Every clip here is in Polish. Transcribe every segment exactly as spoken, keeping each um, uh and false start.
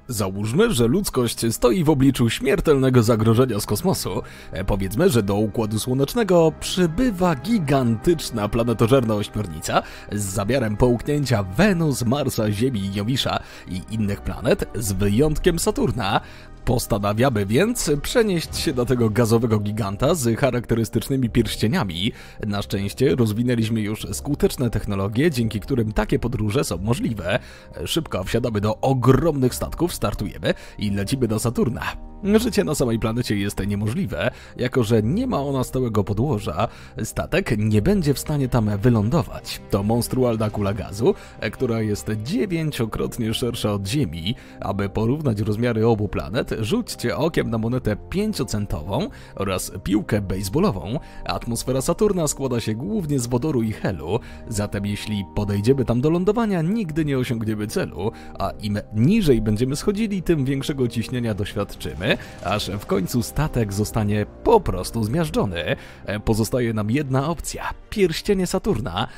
Załóżmy, że ludzkość stoi w obliczu śmiertelnego zagrożenia z kosmosu. E, powiedzmy, że do Układu Słonecznego przybywa gigantyczna planetożerna ośmiornica z zamiarem połknięcia Wenus, Marsa, Ziemi i Jowisza i innych planet, z wyjątkiem Saturna. Postanawiamy więc przenieść się do tego gazowego giganta z charakterystycznymi pierścieniami. Na szczęście rozwinęliśmy już skuteczne technologie, dzięki którym takie podróże są możliwe. Szybko wsiadamy do ogromnych statków, startujemy i lecimy do Saturna. Życie na samej planecie jest niemożliwe, jako że nie ma ona stałego podłoża. Statek nie będzie w stanie tam wylądować. To monstrualna kula gazu, która jest dziewięciokrotnie szersza od Ziemi. Aby porównać rozmiary obu planet, rzućcie okiem na monetę pięciocentową oraz piłkę baseballową. Atmosfera Saturna składa się głównie z wodoru i helu, zatem jeśli podejdziemy tam do lądowania, nigdy nie osiągniemy celu, a im niżej będziemy schodzili, tym większego ciśnienia doświadczymy, aż w końcu statek zostanie po prostu zmiażdżony. Pozostaje nam jedna opcja – pierścienie Saturna.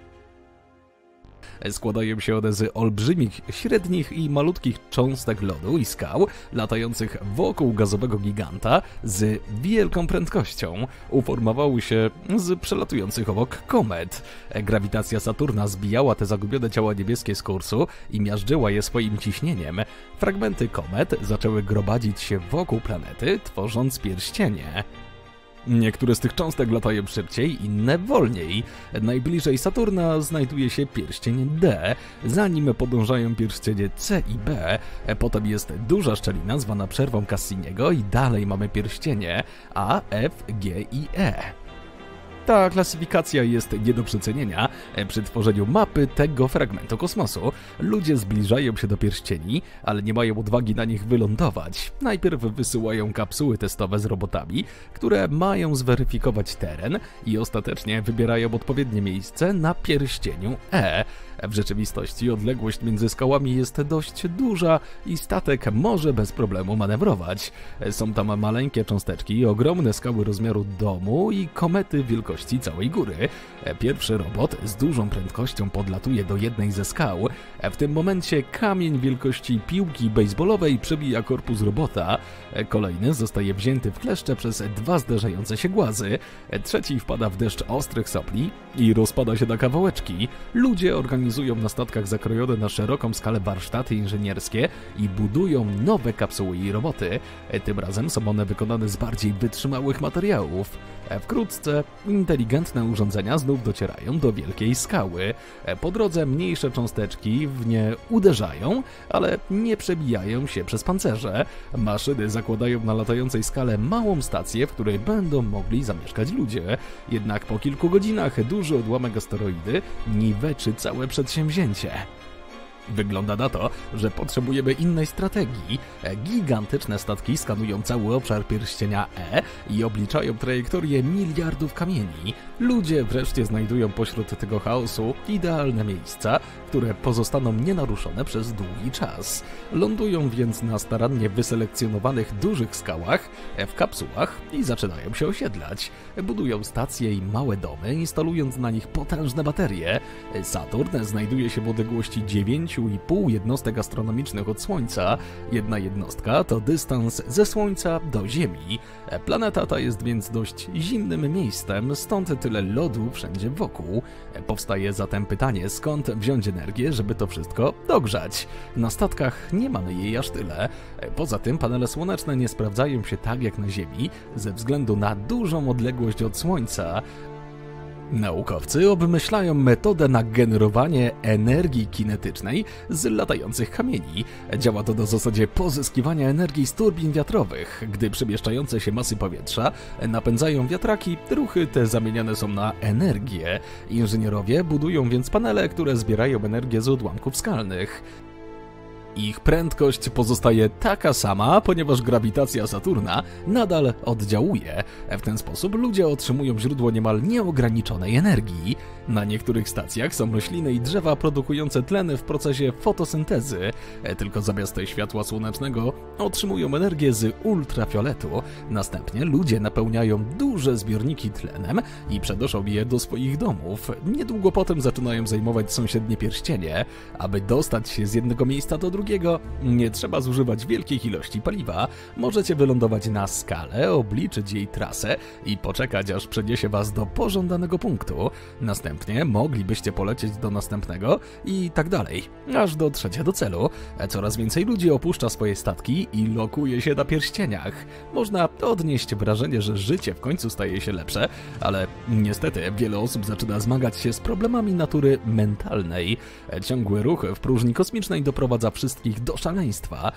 Składają się one z olbrzymich, średnich i malutkich cząstek lodu i skał latających wokół gazowego giganta z wielką prędkością. Uformowały się z przelatujących obok komet. Grawitacja Saturna zbijała te zagubione ciała niebieskie z kursu i miażdżyła je swoim ciśnieniem. Fragmenty komet zaczęły gromadzić się wokół planety, tworząc pierścienie. Niektóre z tych cząstek latają szybciej, inne wolniej. Najbliżej Saturna znajduje się pierścień D, za nim podążają pierścienie C i B, potem jest duża szczelina zwana przerwą Cassiniego i dalej mamy pierścienie A, F, G i E. Ta klasyfikacja jest nie do przecenienia. Przy tworzeniu mapy tego fragmentu kosmosu ludzie zbliżają się do pierścieni, ale nie mają odwagi na nich wylądować. Najpierw wysyłają kapsuły testowe z robotami, które mają zweryfikować teren i ostatecznie wybierają odpowiednie miejsce na pierścieniu E. W rzeczywistości odległość między skałami jest dość duża i statek może bez problemu manewrować. Są tam maleńkie cząsteczki, ogromne skały rozmiaru domu i komety wielkości całej góry. Pierwszy robot z dużą prędkością podlatuje do jednej ze skał. W tym momencie kamień wielkości piłki baseballowej przebija korpus robota. Kolejny zostaje wzięty w kleszcze przez dwa zderzające się głazy. Trzeci wpada w deszcz ostrych sopli i rozpada się na kawałeczki. Ludzie organizują na statkach zakrojone na szeroką skalę warsztaty inżynierskie i budują nowe kapsuły i roboty. Tym razem są one wykonane z bardziej wytrzymałych materiałów. Wkrótce inteligentne urządzenia znów docierają do wielkiej skały. Po drodze mniejsze cząsteczki w nie uderzają, ale nie przebijają się przez pancerze. Maszyny zakładają na latającej skale małą stację, w której będą mogli zamieszkać ludzie. Jednak po kilku godzinach duży odłamek asteroidy niweczy całe przedsięwzięcie. Wygląda na to, że potrzebujemy innej strategii. Gigantyczne statki skanują cały obszar pierścienia E i obliczają trajektorię miliardów kamieni. Ludzie wreszcie znajdują pośród tego chaosu idealne miejsca, które pozostaną nienaruszone przez długi czas. Lądują więc na starannie wyselekcjonowanych dużych skałach, w kapsułach i zaczynają się osiedlać. Budują stacje i małe domy, instalując na nich potężne baterie. Saturn znajduje się w odległości dziewięć i pół jednostek astronomicznych od Słońca. Jedna jednostka to dystans ze Słońca do Ziemi. Planeta ta jest więc dość zimnym miejscem, stąd tyle lodu wszędzie wokół. Powstaje zatem pytanie, skąd wziąć energię, żeby to wszystko dogrzać. Na statkach nie mamy jej aż tyle. Poza tym panele słoneczne nie sprawdzają się tak jak na Ziemi, ze względu na dużą odległość od Słońca. Naukowcy obmyślają metodę na generowanie energii kinetycznej z latających kamieni. Działa to na zasadzie pozyskiwania energii z turbin wiatrowych. Gdy przemieszczające się masy powietrza napędzają wiatraki, ruchy te zamieniane są na energię. Inżynierowie budują więc panele, które zbierają energię z odłamków skalnych. Ich prędkość pozostaje taka sama, ponieważ grawitacja Saturna nadal oddziałuje. W ten sposób ludzie otrzymują źródło niemal nieograniczonej energii. Na niektórych stacjach są rośliny i drzewa produkujące tlen w procesie fotosyntezy, tylko zamiast światła słonecznego otrzymują energię z ultrafioletu. Następnie ludzie napełniają duże zbiorniki tlenem i przenoszą je do swoich domów. Niedługo potem zaczynają zajmować sąsiednie pierścienie. Aby dostać się z jednego miejsca do drugiego, nie trzeba zużywać wielkich ilości paliwa. Możecie wylądować na skale, obliczyć jej trasę i poczekać, aż przeniesie was do pożądanego punktu. Następnie moglibyście polecieć do następnego i tak dalej, aż dotrzecie do celu. Coraz więcej ludzi opuszcza swoje statki i lokuje się na pierścieniach. Można odnieść wrażenie, że życie w końcu staje się lepsze, ale niestety wiele osób zaczyna zmagać się z problemami natury mentalnej. Ciągły ruch w próżni kosmicznej doprowadza wszystkich do szaleństwa.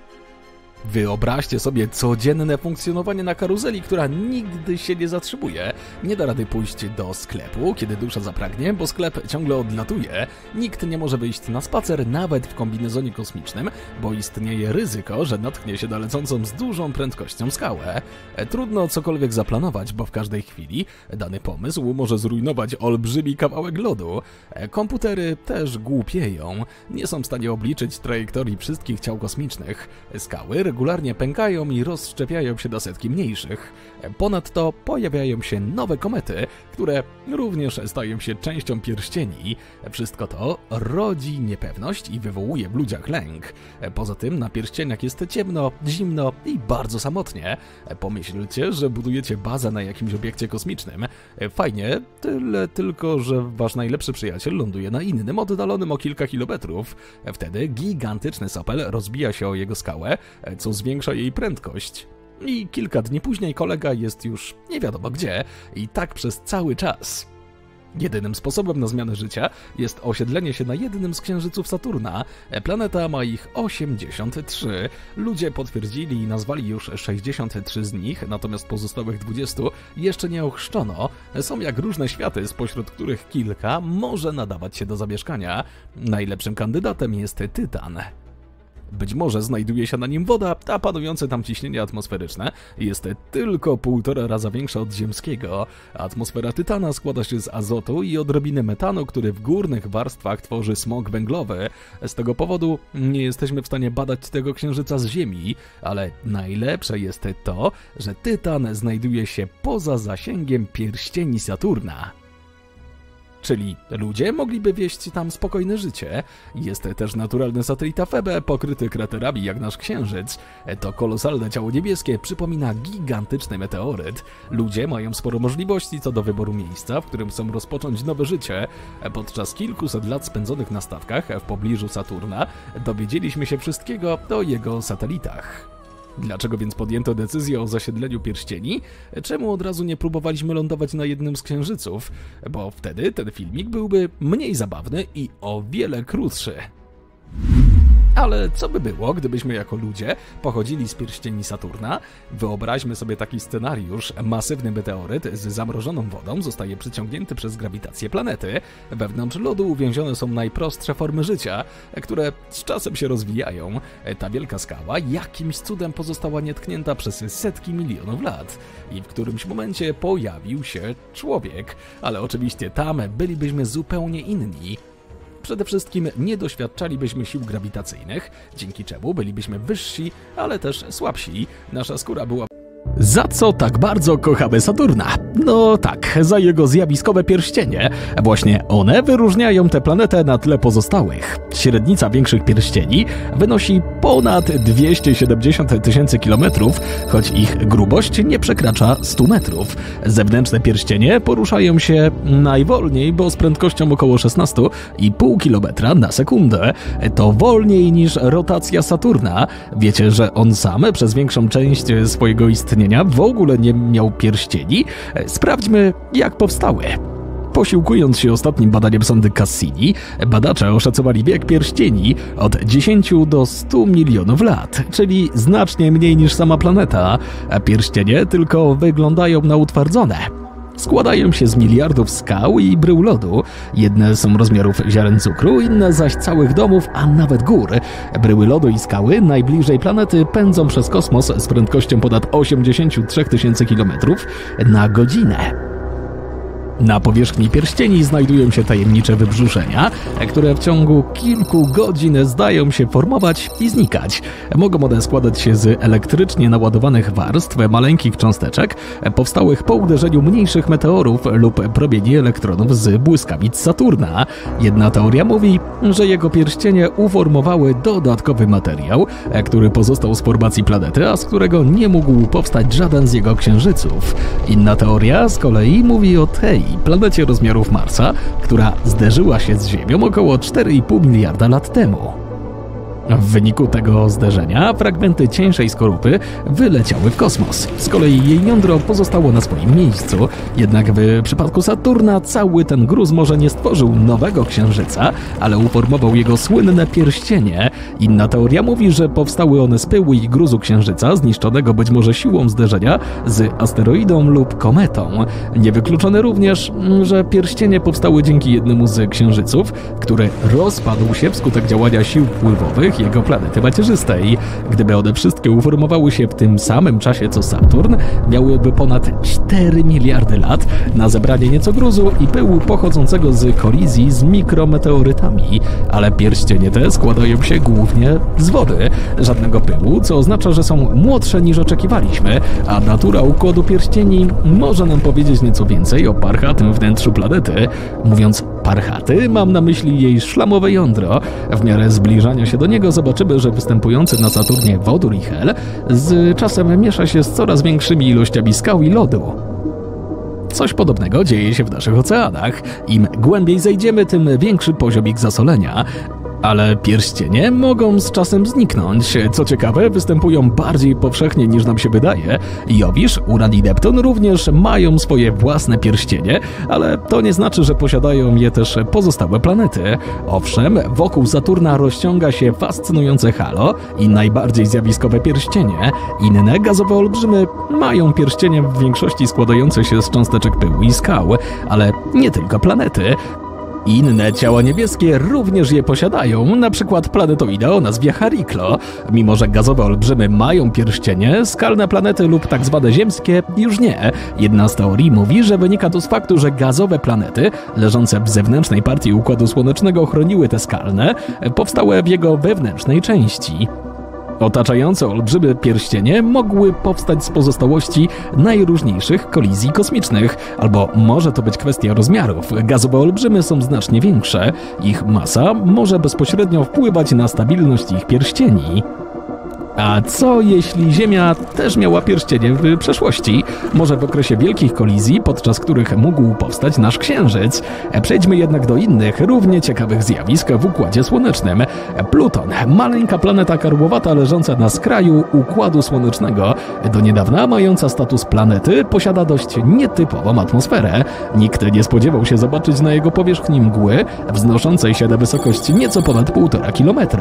Wyobraźcie sobie codzienne funkcjonowanie na karuzeli, która nigdy się nie zatrzymuje. Nie da rady pójść do sklepu, kiedy dusza zapragnie, bo sklep ciągle odlatuje. Nikt nie może wyjść na spacer, nawet w kombinezonie kosmicznym, bo istnieje ryzyko, że natknie się na lecącą z dużą prędkością skałę. Trudno cokolwiek zaplanować, bo w każdej chwili dany pomysł może zrujnować olbrzymi kawałek lodu. Komputery też głupieją. Nie są w stanie obliczyć trajektorii wszystkich ciał kosmicznych. Skały regularnie pękają i rozszczepiają się do setki mniejszych. Ponadto pojawiają się nowe komety, które również stają się częścią pierścieni. Wszystko to rodzi niepewność i wywołuje w ludziach lęk. Poza tym na pierścieniach jest ciemno, zimno i bardzo samotnie. Pomyślcie, że budujecie bazę na jakimś obiekcie kosmicznym. Fajnie, tyle tylko, że wasz najlepszy przyjaciel ląduje na innym, oddalonym o kilka kilometrów. Wtedy gigantyczny sopel rozbija się o jego skałę, co zwiększa jej prędkość. I kilka dni później kolega jest już nie wiadomo gdzie i tak przez cały czas. Jedynym sposobem na zmianę życia jest osiedlenie się na jednym z księżyców Saturna. Planeta ma ich osiemdziesiąt trzy. Ludzie potwierdzili i nazwali już sześćdziesiąt trzy z nich, natomiast pozostałych dwudziestu jeszcze nie ochrzczono. Są jak różne światy, spośród których kilka może nadawać się do zamieszkania. Najlepszym kandydatem jest Tytan. Być może znajduje się na nim woda, a panujące tam ciśnienie atmosferyczne jest tylko półtora raza większe od ziemskiego. Atmosfera Tytana składa się z azotu i odrobiny metanu, który w górnych warstwach tworzy smog węglowy. Z tego powodu nie jesteśmy w stanie badać tego księżyca z Ziemi, ale najlepsze jest to, że Tytan znajduje się poza zasięgiem pierścieni Saturna. Czyli ludzie mogliby wieść tam spokojne życie. Jest też naturalny satelita Febe, pokryty kraterami jak nasz Księżyc. To kolosalne ciało niebieskie przypomina gigantyczny meteoryt. Ludzie mają sporo możliwości co do wyboru miejsca, w którym chcą rozpocząć nowe życie. Podczas kilkuset lat spędzonych na stawkach w pobliżu Saturna dowiedzieliśmy się wszystkiego o jego satelitach. Dlaczego więc podjęto decyzję o zasiedleniu pierścieni? Czemu od razu nie próbowaliśmy lądować na jednym z księżyców? Bo wtedy ten filmik byłby mniej zabawny i o wiele krótszy. Ale co by było, gdybyśmy jako ludzie pochodzili z pierścieni Saturna? Wyobraźmy sobie taki scenariusz. Masywny meteoryt z zamrożoną wodą zostaje przyciągnięty przez grawitację planety. Wewnątrz lodu uwięzione są najprostsze formy życia, które z czasem się rozwijają. Ta wielka skała jakimś cudem pozostała nietknięta przez setki milionów lat. I w którymś momencie pojawił się człowiek. Ale oczywiście tam bylibyśmy zupełnie inni. Przede wszystkim nie doświadczalibyśmy sił grawitacyjnych, dzięki czemu bylibyśmy wyżsi, ale też słabsi. Nasza skóra była... Za co tak bardzo kochamy Saturna? No tak, za jego zjawiskowe pierścienie. Właśnie one wyróżniają tę planetę na tle pozostałych. Średnica większych pierścieni wynosi ponad dwieście siedemdziesiąt tysięcy kilometrów, choć ich grubość nie przekracza stu metrów. Zewnętrzne pierścienie poruszają się najwolniej, bo z prędkością około szesnaście i pół kilometra na sekundę. To wolniej niż rotacja Saturna. Wiecie, że on sam przez większą część swojego istnienia w ogóle nie miał pierścieni? Sprawdźmy, jak powstały. Posiłkując się ostatnim badaniem sondy Cassini, badacze oszacowali wiek pierścieni od dziesięciu do stu milionów lat, czyli znacznie mniej niż sama planeta. A pierścienie tylko wyglądają na utwardzone. Składają się z miliardów skał i brył lodu. Jedne są rozmiarów ziaren cukru, inne zaś całych domów, a nawet gór. Bryły lodu i skały najbliżej planety pędzą przez kosmos z prędkością ponad osiemdziesiąt trzy tysiące kilometrów na godzinę. Na powierzchni pierścieni znajdują się tajemnicze wybrzuszenia, które w ciągu kilku godzin zdają się formować i znikać. Mogą one składać się z elektrycznie naładowanych warstw maleńkich cząsteczek powstałych po uderzeniu mniejszych meteorów lub promieni elektronów z błyskawic Saturna. Jedna teoria mówi, że jego pierścienie uformowały dodatkowy materiał, który pozostał z formacji planety, a z którego nie mógł powstać żaden z jego księżyców. Inna teoria z kolei mówi o tej planecie rozmiarów Marsa, która zderzyła się z Ziemią około cztery i pół miliarda lat temu. W wyniku tego zderzenia fragmenty cieńszej skorupy wyleciały w kosmos. Z kolei jej jądro pozostało na swoim miejscu. Jednak w przypadku Saturna cały ten gruz może nie stworzył nowego księżyca, ale uformował jego słynne pierścienie. Inna teoria mówi, że powstały one z pyłu i gruzu księżyca, zniszczonego być może siłą zderzenia z asteroidą lub kometą. Niewykluczone również, że pierścienie powstały dzięki jednemu z księżyców, który rozpadł się wskutek działania sił wpływowych jego planety macierzystej. Gdyby one wszystkie uformowały się w tym samym czasie co Saturn, miałyby ponad cztery miliardy lat na zebranie nieco gruzu i pyłu pochodzącego z kolizji z mikrometeorytami, ale pierścienie te składają się głównie z wody. Żadnego pyłu, co oznacza, że są młodsze niż oczekiwaliśmy, a natura układu pierścieni może nam powiedzieć nieco więcej o parchatym wnętrzu planety. Mówiąc parchaty, mam na myśli jej szlamowe jądro. W miarę zbliżania się do niego zobaczymy, że występujący na Saturnie wodór i hel z czasem miesza się z coraz większymi ilościami skał i lodu. Coś podobnego dzieje się w naszych oceanach. Im głębiej zejdziemy, tym większy poziom ich zasolenia. Ale pierścienie mogą z czasem zniknąć. Co ciekawe, występują bardziej powszechnie niż nam się wydaje. Jowisz, Uran i Neptun również mają swoje własne pierścienie, ale to nie znaczy, że posiadają je też pozostałe planety. Owszem, wokół Saturna rozciąga się fascynujące halo i najbardziej zjawiskowe pierścienie. Inne gazowe olbrzymy mają pierścienie w większości składające się z cząsteczek pyłu i skał, ale nie tylko planety. Inne ciała niebieskie również je posiadają, na przykład planetoida o nazwie Chariklo. Mimo że gazowe olbrzymy mają pierścienie, skalne planety lub tak zwane ziemskie już nie. Jedna z teorii mówi, że wynika to z faktu, że gazowe planety leżące w zewnętrznej partii Układu Słonecznego chroniły te skalne, powstałe w jego wewnętrznej części. Otaczające olbrzymy pierścienie mogły powstać z pozostałości najróżniejszych kolizji kosmicznych, albo może to być kwestia rozmiarów. Gazowe olbrzymy są znacznie większe. Ich masa może bezpośrednio wpływać na stabilność ich pierścieni. A co jeśli Ziemia też miała pierścienie w przeszłości? Może w okresie wielkich kolizji, podczas których mógł powstać nasz Księżyc? Przejdźmy jednak do innych, równie ciekawych zjawisk w Układzie Słonecznym. Pluton, maleńka planeta karłowata leżąca na skraju Układu Słonecznego. Do niedawna mająca status planety, posiada dość nietypową atmosferę. Nikt nie spodziewał się zobaczyć na jego powierzchni mgły, wznoszącej się na wysokość nieco ponad półtora kilometra.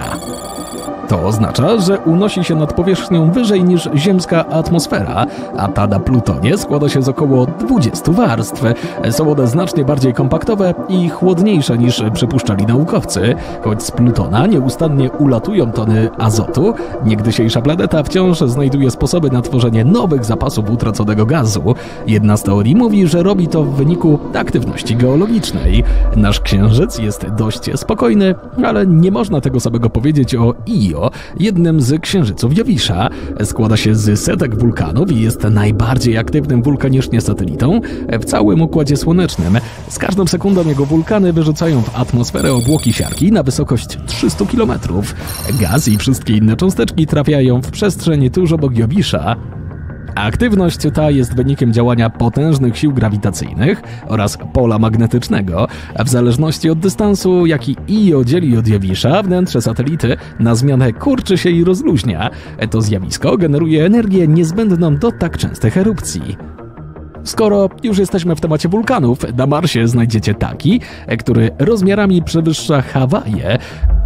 To oznacza, że unosi się nad powierzchnią wyżej niż ziemska atmosfera, a ta na Plutonie składa się z około dwudziestu warstw. Są one znacznie bardziej kompaktowe i chłodniejsze niż przypuszczali naukowcy. Choć z Plutona nieustannie ulatują tony azotu, niegdysiejsza planeta wciąż znajduje sposoby na tworzenie nowych zapasów utraconego gazu. Jedna z teorii mówi, że robi to w wyniku aktywności geologicznej. Nasz Księżyc jest dość spokojny, ale nie można tego samego powiedzieć o Io, jednym z księżyców Jowisza. Składa się z setek wulkanów i jest najbardziej aktywnym wulkanicznie satelitą w całym Układzie Słonecznym. Z każdą sekundą jego wulkany wyrzucają w atmosferę obłoki siarki na wysokość trzystu kilometrów. Gaz i wszystkie inne cząsteczki trafiają w przestrzeń tuż obok Jowisza. Aktywność ta jest wynikiem działania potężnych sił grawitacyjnych oraz pola magnetycznego. W zależności od dystansu, jaki Io dzieli od Jowisza, wnętrze satelity na zmianę kurczy się i rozluźnia. To zjawisko generuje energię niezbędną do tak częstych erupcji. Skoro już jesteśmy w temacie wulkanów, na Marsie znajdziecie taki, który rozmiarami przewyższa Hawaje.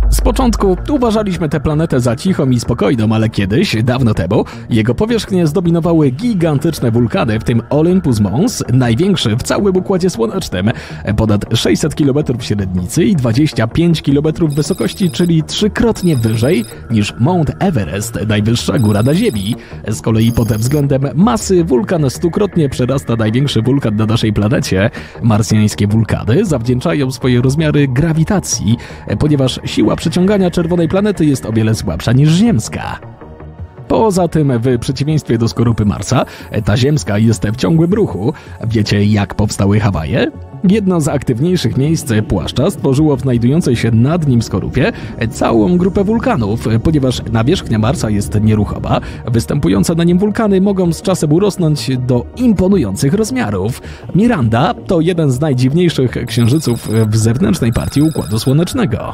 Z początku uważaliśmy tę planetę za cichą i spokojną, ale kiedyś, dawno temu, jego powierzchnię zdominowały gigantyczne wulkany, w tym Olympus Mons, największy w całym Układzie Słonecznym. Ponad sześćset kilometrów średnicy i dwadzieścia pięć kilometrów wysokości, czyli trzykrotnie wyżej niż Mount Everest, najwyższa góra na Ziemi. Z kolei pod względem masy wulkan stukrotnie przerasta największy wulkan na naszej planecie. Marsjańskie wulkany zawdzięczają swoje rozmiary grawitacji, ponieważ siła przyciągania czerwonej planety jest o wiele słabsza niż ziemska. Poza tym, w przeciwieństwie do skorupy Marsa, ta ziemska jest w ciągłym ruchu. Wiecie, jak powstały Hawaje? Jedno z aktywniejszych miejsc płaszcza stworzyło w znajdującej się nad nim skorupie całą grupę wulkanów, ponieważ nawierzchnia Marsa jest nieruchoma. Występujące na nim wulkany mogą z czasem urosnąć do imponujących rozmiarów. Miranda to jeden z najdziwniejszych księżyców w zewnętrznej partii Układu Słonecznego.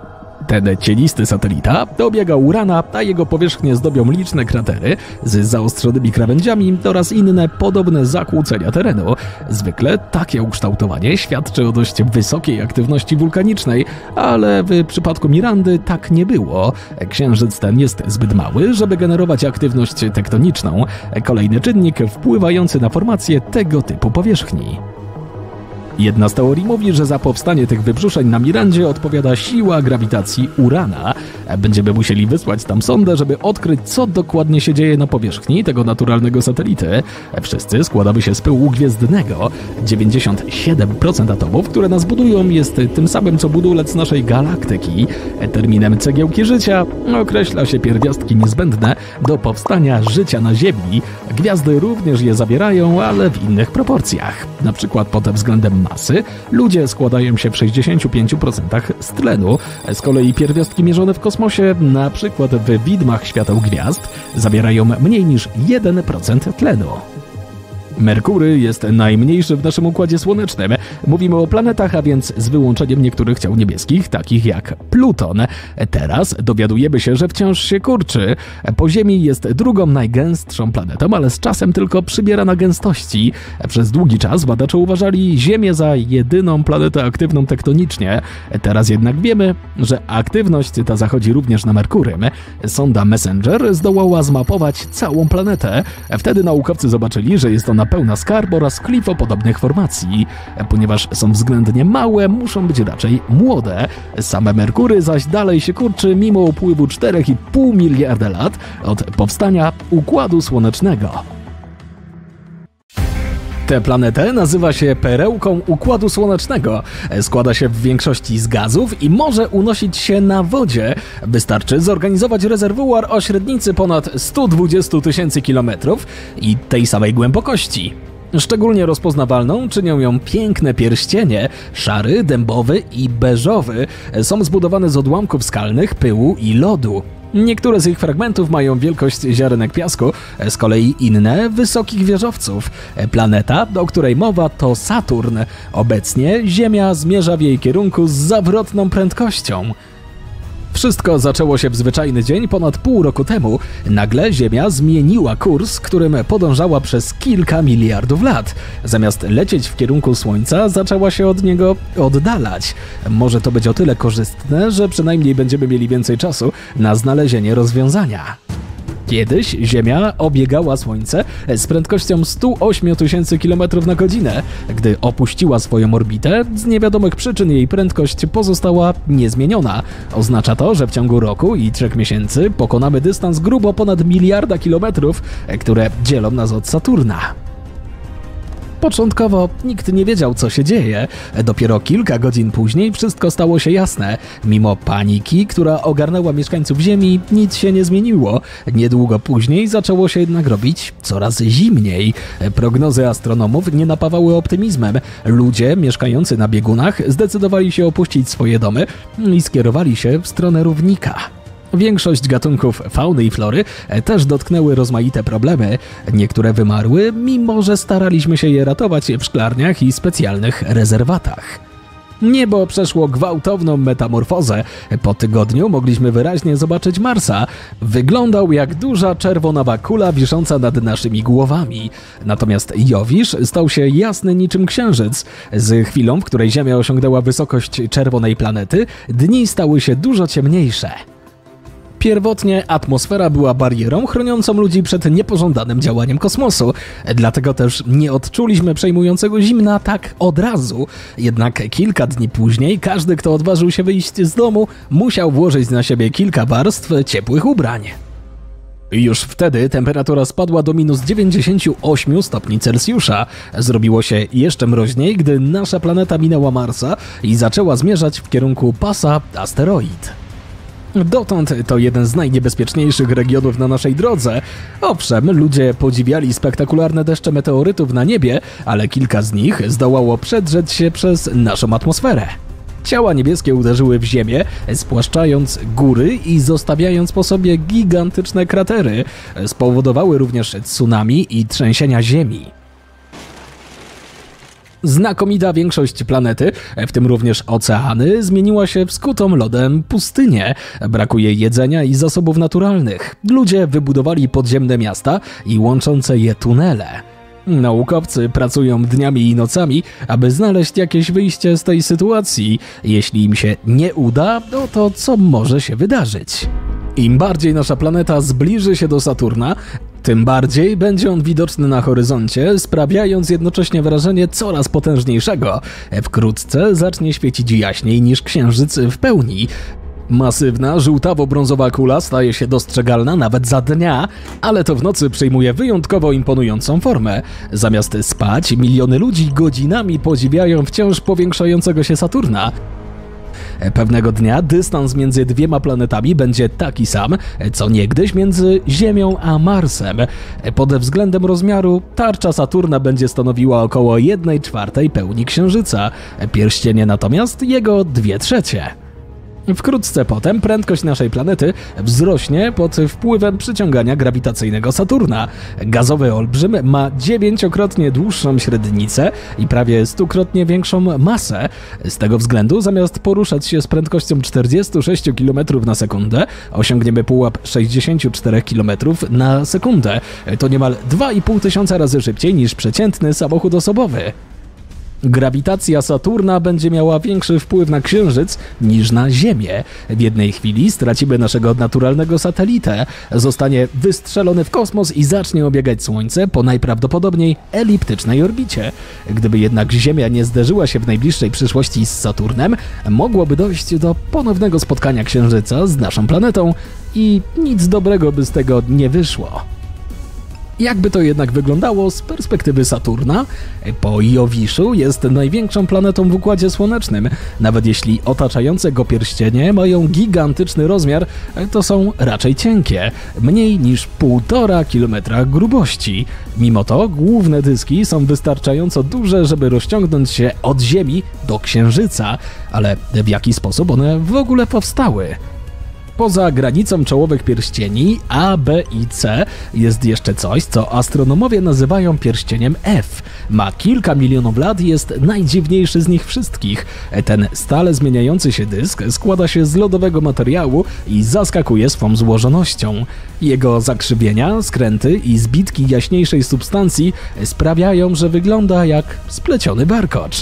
Ten cienisty satelita obiega Urana, a jego powierzchnię zdobią liczne kratery z zaostrzonymi krawędziami oraz inne podobne zakłócenia terenu. Zwykle takie ukształtowanie świadczy o dość wysokiej aktywności wulkanicznej, ale w przypadku Mirandy tak nie było. Księżyc ten jest zbyt mały, żeby generować aktywność tektoniczną, kolejny czynnik wpływający na formację tego typu powierzchni. Jedna z teorii mówi, że za powstanie tych wybrzuszeń na Mirandzie odpowiada siła grawitacji Urana. Będziemy musieli wysłać tam sondę, żeby odkryć, co dokładnie się dzieje na powierzchni tego naturalnego satelity. Wszyscy składamy się z pyłu gwiezdnego. dziewięćdziesiąt siedem procent atomów, które nas budują, jest tym samym, co budulec naszej galaktyki. Terminem cegiełki życia określa się pierwiastki niezbędne do powstania życia na Ziemi. Gwiazdy również je zawierają, ale w innych proporcjach. Na przykład pod względem masy ludzie składają się w sześćdziesięciu pięciu procentach z tlenu. Z kolei pierwiastki mierzone w kosmosie, na przykład w widmach świateł gwiazd, zawierają mniej niż jeden procent tlenu. Merkury jest najmniejszy w naszym Układzie Słonecznym. Mówimy o planetach, a więc z wyłączeniem niektórych ciał niebieskich, takich jak Pluton. Teraz dowiadujemy się, że wciąż się kurczy. Po Ziemi jest drugą najgęstszą planetą, ale z czasem tylko przybiera na gęstości. Przez długi czas badacze uważali Ziemię za jedyną planetę aktywną tektonicznie. Teraz jednak wiemy, że aktywność ta zachodzi również na Merkurym. Sonda Messenger zdołała zmapować całą planetę. Wtedy naukowcy zobaczyli, że jest ona pełna skarb oraz klifopodobnych formacji. Ponieważ są względnie małe, muszą być raczej młode. Same Merkury zaś dalej się kurczy mimo upływu czterech i pół miliarda lat od powstania Układu Słonecznego. Tę planetę nazywa się perełką Układu Słonecznego. Składa się w większości z gazów i może unosić się na wodzie. Wystarczy zorganizować rezerwuar o średnicy ponad stu dwudziestu tysięcy kilometrów i tej samej głębokości. Szczególnie rozpoznawalną czynią ją piękne pierścienie, szary, dębowy i beżowy. Są zbudowane z odłamków skalnych, pyłu i lodu. Niektóre z ich fragmentów mają wielkość ziarenek piasku, z kolei inne wysokich wieżowców. Planeta, o której mowa, to Saturn. Obecnie Ziemia zmierza w jej kierunku z zawrotną prędkością. Wszystko zaczęło się w zwyczajny dzień ponad pół roku temu. Nagle Ziemia zmieniła kurs, którym podążała przez kilka miliardów lat. Zamiast lecieć w kierunku Słońca, zaczęła się od niego oddalać. Może to być o tyle korzystne, że przynajmniej będziemy mieli więcej czasu na znalezienie rozwiązania. Kiedyś Ziemia obiegała Słońce z prędkością stu ośmiu tysięcy kilometrów na godzinę. Gdy opuściła swoją orbitę, z niewiadomych przyczyn jej prędkość pozostała niezmieniona. Oznacza to, że w ciągu roku i trzech miesięcy pokonamy dystans grubo ponad miliarda kilometrów, które dzielą nas od Saturna. Początkowo nikt nie wiedział, co się dzieje. Dopiero kilka godzin później wszystko stało się jasne. Mimo paniki, która ogarnęła mieszkańców Ziemi, nic się nie zmieniło. Niedługo później zaczęło się jednak robić coraz zimniej. Prognozy astronomów nie napawały optymizmem. Ludzie mieszkający na biegunach zdecydowali się opuścić swoje domy i skierowali się w stronę równika. Większość gatunków fauny i flory też dotknęły rozmaite problemy. Niektóre wymarły, mimo że staraliśmy się je ratować w szklarniach i specjalnych rezerwatach. Niebo przeszło gwałtowną metamorfozę. Po tygodniu mogliśmy wyraźnie zobaczyć Marsa. Wyglądał jak duża czerwonawa kula wisząca nad naszymi głowami. Natomiast Jowisz stał się jasny niczym księżyc. Z chwilą, w której Ziemia osiągnęła wysokość czerwonej planety, dni stały się dużo ciemniejsze. Pierwotnie atmosfera była barierą chroniącą ludzi przed niepożądanym działaniem kosmosu, dlatego też nie odczuliśmy przejmującego zimna tak od razu. Jednak kilka dni później każdy, kto odważył się wyjść z domu, musiał włożyć na siebie kilka warstw ciepłych ubrań. Już wtedy temperatura spadła do minus dziewięćdziesięciu ośmiu stopni Celsjusza. Zrobiło się jeszcze mroźniej, gdy nasza planeta minęła Marsa i zaczęła zmierzać w kierunku pasa asteroid. Dotąd to jeden z najniebezpieczniejszych regionów na naszej drodze. Owszem, ludzie podziwiali spektakularne deszcze meteorytów na niebie, ale kilka z nich zdołało przedrzeć się przez naszą atmosferę. Ciała niebieskie uderzyły w ziemię, spłaszczając góry i zostawiając po sobie gigantyczne kratery. Spowodowały również tsunami i trzęsienia ziemi. Znakomita większość planety, w tym również oceany, zmieniła się w skutą lodem pustynię. Brakuje jedzenia i zasobów naturalnych. Ludzie wybudowali podziemne miasta i łączące je tunele. Naukowcy pracują dniami i nocami, aby znaleźć jakieś wyjście z tej sytuacji. Jeśli im się nie uda, no to co może się wydarzyć? Im bardziej nasza planeta zbliży się do Saturna, tym bardziej będzie on widoczny na horyzoncie, sprawiając jednocześnie wrażenie coraz potężniejszego. Wkrótce zacznie świecić jaśniej niż Księżyc w pełni. Masywna, żółtawo-brązowa kula staje się dostrzegalna nawet za dnia, ale to w nocy przyjmuje wyjątkowo imponującą formę. Zamiast spać, miliony ludzi godzinami podziwiają wciąż powiększającego się Saturna. Pewnego dnia dystans między dwiema planetami będzie taki sam, co niegdyś między Ziemią a Marsem. Pod względem rozmiaru tarcza Saturna będzie stanowiła około jednej czwartej pełni Księżyca, pierścienie natomiast jego dwie trzecie. Wkrótce potem prędkość naszej planety wzrośnie pod wpływem przyciągania grawitacyjnego Saturna. Gazowy olbrzym ma dziewięciokrotnie dłuższą średnicę i prawie stukrotnie większą masę. Z tego względu zamiast poruszać się z prędkością czterdziestu sześciu kilometrów na sekundę, osiągniemy pułap sześćdziesięciu czterech kilometrów na sekundę. To niemal dwa i pół tysiąca razy szybciej niż przeciętny samochód osobowy. Grawitacja Saturna będzie miała większy wpływ na Księżyc niż na Ziemię. W jednej chwili stracimy naszego naturalnego satelitę, zostanie wystrzelony w kosmos i zacznie obiegać Słońce po najprawdopodobniej eliptycznej orbicie. Gdyby jednak Ziemia nie zderzyła się w najbliższej przyszłości z Saturnem, mogłoby dojść do ponownego spotkania Księżyca z naszą planetą i nic dobrego by z tego nie wyszło. Jakby to jednak wyglądało z perspektywy Saturna? Po Jowiszu jest największą planetą w Układzie Słonecznym. Nawet jeśli otaczające go pierścienie mają gigantyczny rozmiar, to są raczej cienkie, mniej niż półtora kilometra grubości. Mimo to główne dyski są wystarczająco duże, żeby rozciągnąć się od Ziemi do Księżyca. Ale w jaki sposób one w ogóle powstały? Poza granicą czołowych pierścieni A, B i C jest jeszcze coś, co astronomowie nazywają pierścieniem F. Ma kilka milionów lat i jest najdziwniejszy z nich wszystkich. Ten stale zmieniający się dysk składa się z lodowego materiału i zaskakuje swą złożonością. Jego zakrzywienia, skręty i zbitki jaśniejszej substancji sprawiają, że wygląda jak spleciony warkocz.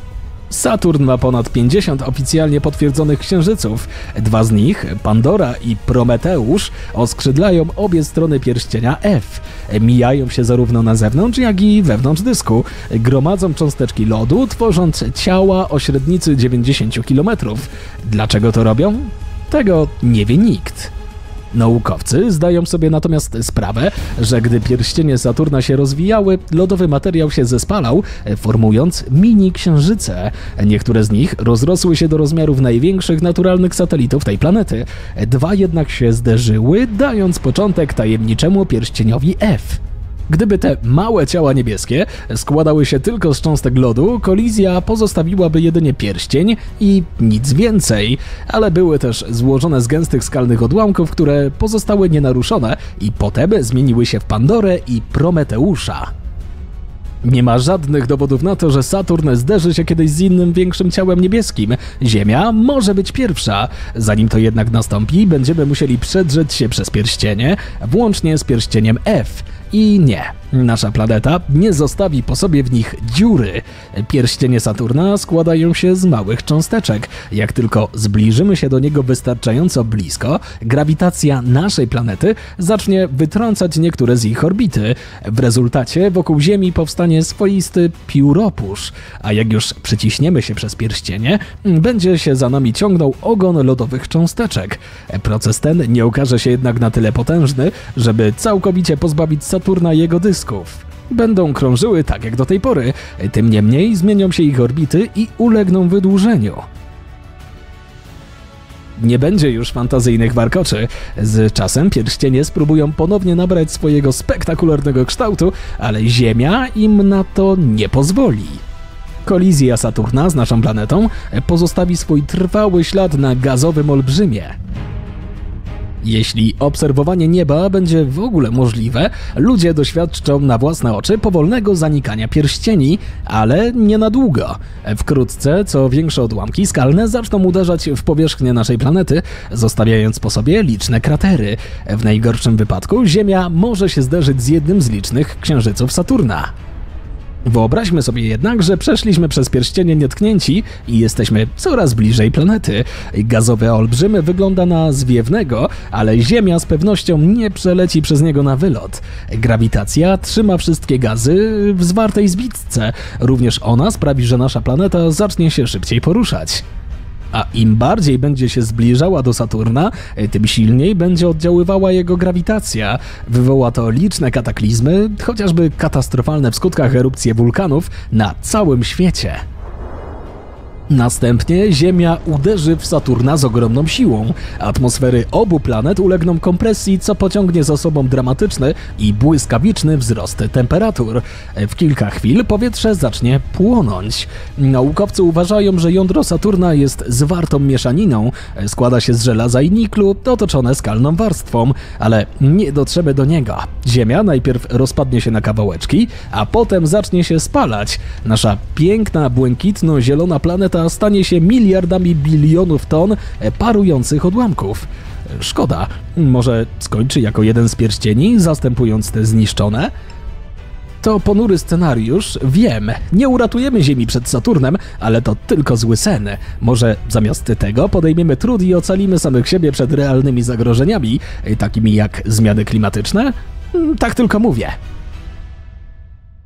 Saturn ma ponad pięćdziesiąt oficjalnie potwierdzonych księżyców. Dwa z nich, Pandora i Prometeusz, oskrzydlają obie strony pierścienia F. Mijają się zarówno na zewnątrz, jak i wewnątrz dysku. Gromadzą cząsteczki lodu, tworząc ciała o średnicy dziewięćdziesięciu kilometrów. Dlaczego to robią? Tego nie wie nikt. Naukowcy zdają sobie natomiast sprawę, że gdy pierścienie Saturna się rozwijały, lodowy materiał się zespalał, formując mini-księżyce. Niektóre z nich rozrosły się do rozmiarów największych naturalnych satelitów tej planety. Dwa jednak się zderzyły, dając początek tajemniczemu pierścieniowi F. Gdyby te małe ciała niebieskie składały się tylko z cząstek lodu, kolizja pozostawiłaby jedynie pierścień i nic więcej, ale były też złożone z gęstych skalnych odłamków, które pozostały nienaruszone i potem zmieniły się w Pandorę i Prometeusza. Nie ma żadnych dowodów na to, że Saturn zderzy się kiedyś z innym większym ciałem niebieskim. Ziemia może być pierwsza. Zanim to jednak nastąpi, będziemy musieli przedrzeć się przez pierścienie, włącznie z pierścieniem F. I nie, nasza planeta nie zostawi po sobie w nich dziury. Pierścienie Saturna składają się z małych cząsteczek. Jak tylko zbliżymy się do niego wystarczająco blisko, grawitacja naszej planety zacznie wytrącać niektóre z ich orbity. W rezultacie wokół Ziemi powstanie swoisty pióropusz, a jak już przyciśniemy się przez pierścienie, będzie się za nami ciągnął ogon lodowych cząsteczek. Proces ten nie okaże się jednak na tyle potężny, żeby całkowicie pozbawić Saturna jego dysków. Będą krążyły tak jak do tej pory, tym niemniej zmienią się ich orbity i ulegną wydłużeniu. Nie będzie już fantazyjnych warkoczy. Z czasem pierścienie spróbują ponownie nabrać swojego spektakularnego kształtu, ale Ziemia im na to nie pozwoli. Kolizja Saturna z naszą planetą pozostawi swój trwały ślad na gazowym olbrzymie. Jeśli obserwowanie nieba będzie w ogóle możliwe, ludzie doświadczą na własne oczy powolnego zanikania pierścieni, ale nie na długo. Wkrótce co większe odłamki skalne zaczną uderzać w powierzchnię naszej planety, zostawiając po sobie liczne kratery. W najgorszym wypadku Ziemia może się zderzyć z jednym z licznych księżyców Saturna. Wyobraźmy sobie jednak, że przeszliśmy przez pierścienie nietknięci i jesteśmy coraz bliżej planety. Gazowy olbrzym wygląda na zwiewnego, ale Ziemia z pewnością nie przeleci przez niego na wylot. Grawitacja trzyma wszystkie gazy w zwartej zbitce. Również ona sprawi, że nasza planeta zacznie się szybciej poruszać. A im bardziej będzie się zbliżała do Saturna, tym silniej będzie oddziaływała jego grawitacja. Wywoła to liczne kataklizmy, chociażby katastrofalne w skutkach erupcje wulkanów na całym świecie. Następnie Ziemia uderzy w Saturna z ogromną siłą. Atmosfery obu planet ulegną kompresji, co pociągnie za sobą dramatyczny i błyskawiczny wzrost temperatur. W kilka chwil powietrze zacznie płonąć. Naukowcy uważają, że jądro Saturna jest zwartą mieszaniną. Składa się z żelaza i niklu, otoczone skalną warstwą, ale nie dotrzemy do niego. Ziemia najpierw rozpadnie się na kawałeczki, a potem zacznie się spalać. Nasza piękna, błękitno-zielona planeta stanie się miliardami bilionów ton parujących odłamków. Szkoda, może skończy jako jeden z pierścieni, zastępując te zniszczone? To ponury scenariusz, wiem, nie uratujemy Ziemi przed Saturnem, ale to tylko zły sen. Może zamiast tego podejmiemy trud i ocalimy samych siebie przed realnymi zagrożeniami, takimi jak zmiany klimatyczne? Tak tylko mówię.